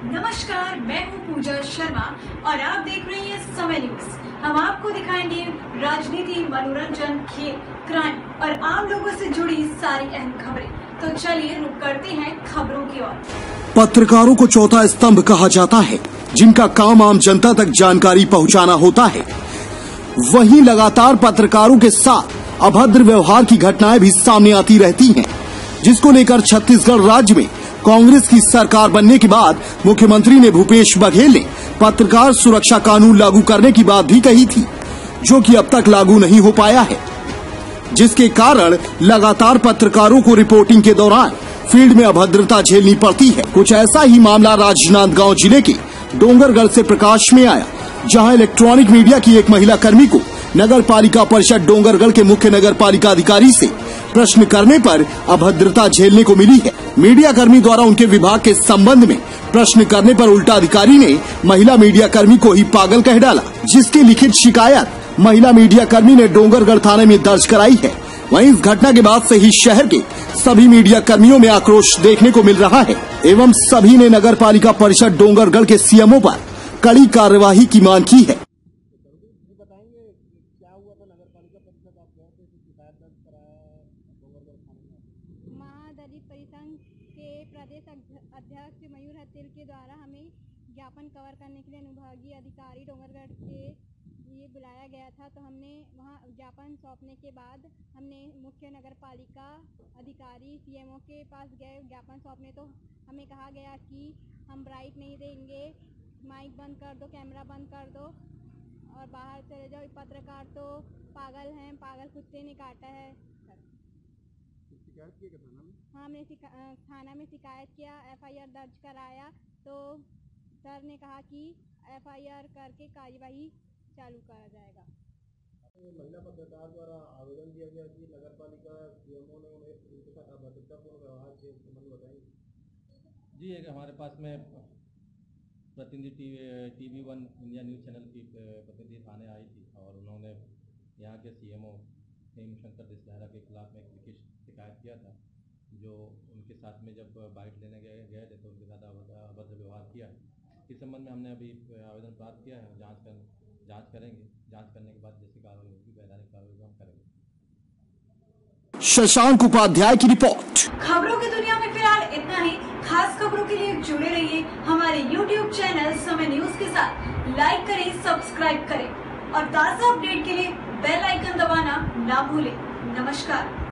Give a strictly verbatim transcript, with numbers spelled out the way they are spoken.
नमस्कार, मैं हूं पूजा शर्मा और आप देख रहे हैं समय न्यूज। हम आपको दिखाएंगे राजनीति, मनोरंजन, खेल, क्राइम और आम लोगों से जुड़ी सारी अहम खबरें। तो चलिए रुक करते हैं खबरों की ओर। पत्रकारों को चौथा स्तंभ कहा जाता है, जिनका काम आम जनता तक जानकारी पहुंचाना होता है। वहीं लगातार पत्रकारों के साथ अभद्र व्यवहार की घटनाएं भी सामने आती रहती हैं, जिसको लेकर छत्तीसगढ़ राज्य में कांग्रेस की सरकार बनने के बाद मुख्यमंत्री ने भूपेश बघेल ने पत्रकार सुरक्षा कानून लागू करने की बात भी कही थी, जो कि अब तक लागू नहीं हो पाया है, जिसके कारण लगातार पत्रकारों को रिपोर्टिंग के दौरान फील्ड में अभद्रता झेलनी पड़ती है। कुछ ऐसा ही मामला राजनांदगांव जिले के डोंगरगढ़ से प्रकाश में आया, जहां इलेक्ट्रॉनिक मीडिया की एक महिला कर्मी को नगर पालिका परिषद डोंगरगढ़ के मुख्य नगर पालिका अधिकारी से प्रश्न करने पर अभद्रता झेलने को मिली है। मीडिया कर्मी द्वारा उनके विभाग के संबंध में प्रश्न करने पर उल्टा अधिकारी ने महिला मीडिया कर्मी को ही पागल कह डाला, जिसकी लिखित शिकायत महिला मीडिया कर्मी ने डोंगरगढ़ थाने में दर्ज कराई है। वहीं इस घटना के बाद से ही शहर के सभी मीडिया कर्मियों में आक्रोश देखने को मिल रहा है एवं सभी ने नगर पालिका परिषद डोंगरगढ़ के सीएमओ पर कड़ी कार्यवाही की मांग की है। महादलित परिसंघ के प्रदेश अध्यक्ष मयूर हत्तेल के द्वारा हमें ज्ञापन कवर करने के लिए अनुभागीय अधिकारी डोंगरगढ़ के लिए बुलाया गया था। तो हमने वहां ज्ञापन सौंपने के बाद हमने मुख्य नगर पालिका अधिकारी सीएमओ के पास गए ज्ञापन सौंपने। तो हमें कहा गया कि हम ब्राइट नहीं देंगे, माइक बंद कर दो, कैमरा बंद कर दो और बाहर चले जाओ। पत्रकार तो पागल हैं, पागल कुत्ते ने काटा है। शिकायत किया थाना में? हाँ, हमने थाना में शिकायत किया, एफआईआर दर्ज कराया। तो सर ने कहा कि एफआईआर करके कार्यवाही चालू करा जाएगा। महिला पत्रकार द्वारा आवेदन दिया गया कि नगर पालिका सीएमओ ने उन्हें उनके साथ अभद्रतापूर्ण व्यवहार के संबंध बताएंगे। जी, एक हमारे पास में प्रतिनिधि TV one India news channel की प्रतिनिधि थाने आई थी और उन्होंने यहाँ के सीएमओ हेमशंकर दिसलहरा के खिलाफ में एक लिखित शिकायत किया था, जो उनके साथ में जब बाइट लेने गए गए थे तो उनके साथ अभद्र व्यवहार किया। इस संबंध में हमने अभी आवेदन प्राप्त किया है, जांच कर जांच करेंगे। जांच करने के बाद जैसी कार्रवाई होगी, वैधानिक कार्रवाई हम करेंगे। शशांक उपाध्याय की रिपोर्ट। खबरों की दुनिया में फिलहाल इतना ही। खास खबरों के लिए जुड़े रहिए हमारे यूट्यूब चैनल समय न्यूज के साथ। लाइक करें, सब्सक्राइब करें और ताज़ा अपडेट के लिए बेल आइकन दबाना ना भूलें। नमस्कार।